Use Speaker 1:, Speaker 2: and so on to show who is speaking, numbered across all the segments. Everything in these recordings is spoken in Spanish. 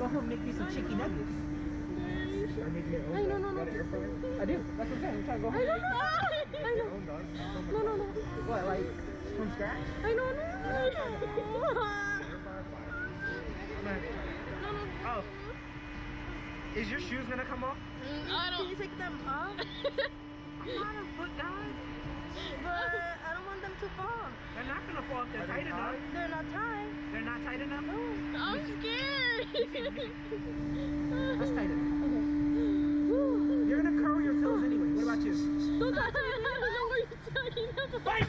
Speaker 1: go home and make me some chicken nuggets.
Speaker 2: Ay, no.
Speaker 1: I do. That's what I'm saying. I'm trying to go home.
Speaker 2: I know. No.
Speaker 1: What, like from scratch?
Speaker 2: I know.
Speaker 1: Oh. Is your shoes gonna come off?
Speaker 2: Can you take them off?
Speaker 1: I'm not a foot guy.
Speaker 2: But I don't want them to fall.
Speaker 1: They're not gonna fall if they're tight enough.
Speaker 2: They're not tied.
Speaker 1: They're not tight enough?
Speaker 2: I'm scared.
Speaker 1: That's tight enough. You're gonna curl your toes anyway. What about you?
Speaker 2: Don't touch me. I don't know what you're talking about.
Speaker 1: Bite!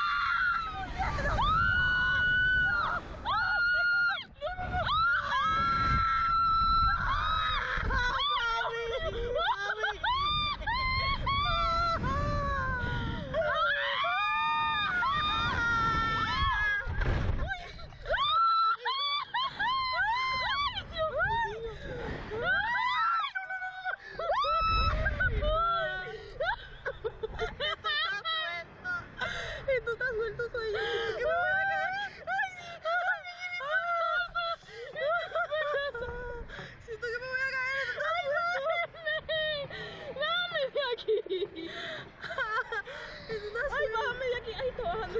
Speaker 2: Ay, bájame de aquí. Ay, está bajando.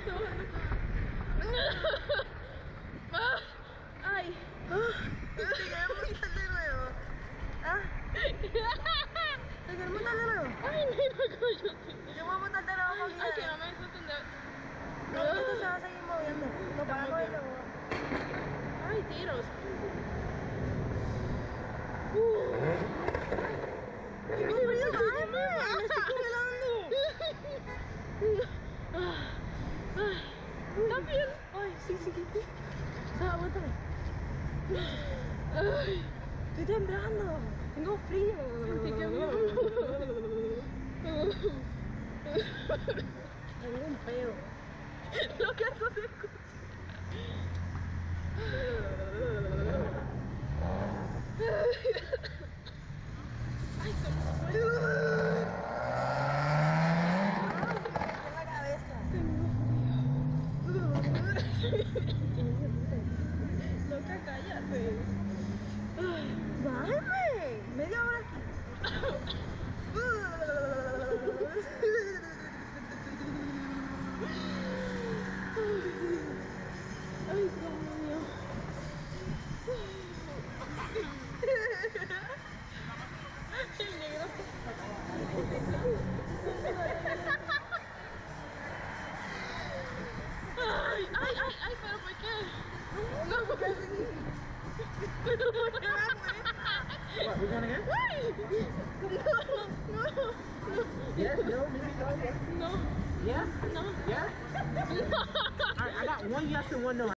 Speaker 2: Ay. ¿Te queremos montar de nuevo? ¿Ah? ¿Te queremos montar de nuevo? Ay, mira, coño. Yo voy a montar de nuevo con
Speaker 3: Ay, que no me hizo entender.
Speaker 2: No, esto se va a seguir moviendo. Lo paramos y luego.
Speaker 3: Ay, tiros.
Speaker 2: ¡Qué frío, bájame! ¡Me estoy congelando!
Speaker 3: ¿Estás bien?
Speaker 2: Ay, sí. Aguántame. Ay, estoy temblando. Tengo frío.
Speaker 3: Sentí que
Speaker 2: Tengo un peo.
Speaker 3: Lo que eso se escucha. Ay, se me
Speaker 2: la cabeza.
Speaker 3: Loca, cállate.
Speaker 2: Bájame. Media hora aquí.
Speaker 3: Ay, Dios mío. El negro. Ay, pero ¿por qué? No, porque pero ¿por qué?
Speaker 1: What, we going again?
Speaker 3: No.
Speaker 1: Yes, no, maybe so, yes.
Speaker 3: No.
Speaker 1: Yeah?
Speaker 3: No.
Speaker 1: Yeah?
Speaker 3: No.
Speaker 1: Alright, I got one yes and one no.